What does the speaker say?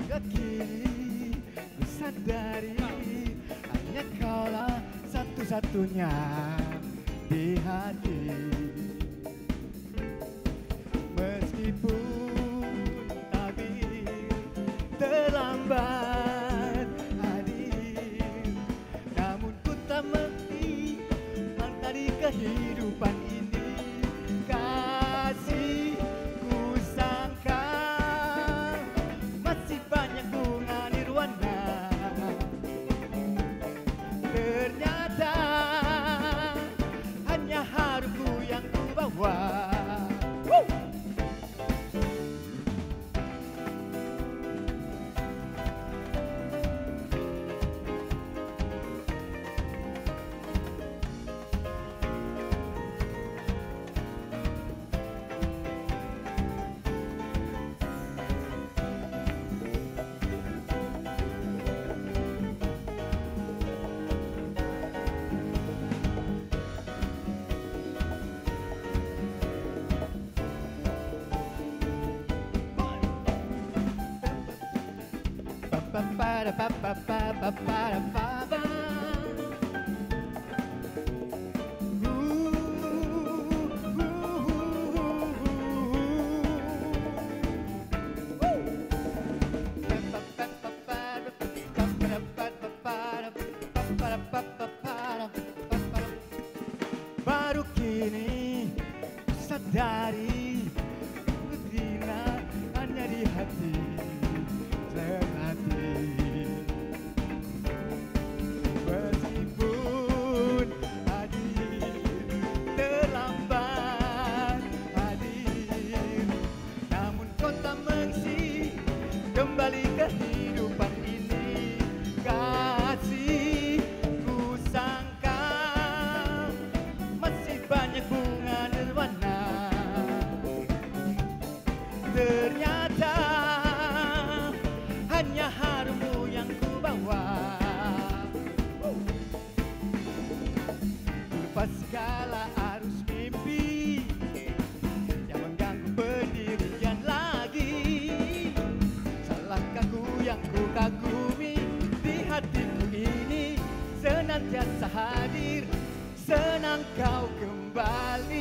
kini ku sadari hanya kaulah satu-satunya di hati. Meskipun tabir terlambat hadir, namun ku tak mengerti makna di kehidupan ini. Kasih ku sangka masih banyak bunga nirwana, ternyata hanya haruku yang ku bawa. Baru kini ku sadari betina hanya di hati terhati. Meskipun hadir terlambat hadir, namun kau tak mengisi kembali kehidupan ini. Kasih ku sangka masih banyak bunga nirwana, ternyata hanya harummu yang ku bawa. Lepas segala arus mimpi yang mengganggu pendirian lagi, salahkah ku yang ku kagumi di hatiku ini senantiasa hadir. Senang kau kembali.